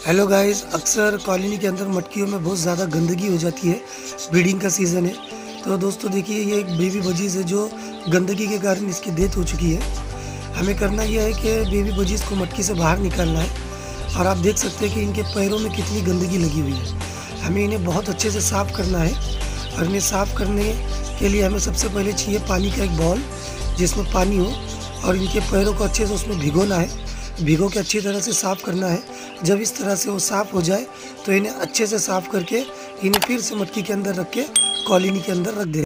Hello guys, अक्सर colony के अंदर मटकियों में बहुत ज़्यादा गंदगी हो जाती है। ब्रीडिंग का सीज़न है। तो दोस्तों देखिए, ये एक बेबी बजीज़ है जो गंदगी के कारण इसकी डेथ हो चुकी है। हमें करना यह है कि बेबी बजीज़ को मटकी से बाहर निकालना है। और आप देख सकते हैं कि इनके पैरों में कितनी गंदगी लगी हुई है। हमें इन्हें बहुत अच्छे से साफ़ करना है। और इन्हें साफ़ करने के लिए हमें सबसे पहले चाहिए पानी का एक बॉल जिसमें पानी हो, और इनके पैरों को अच्छे से उसमें भिगोना है। भिगो के अच्छी तरह से साफ़ करना है। जब इस तरह से वो साफ़ हो जाए तो इन्हें अच्छे से साफ़ करके इन्हें फिर से मटकी के अंदर रख के कॉलोनी के अंदर रख देना।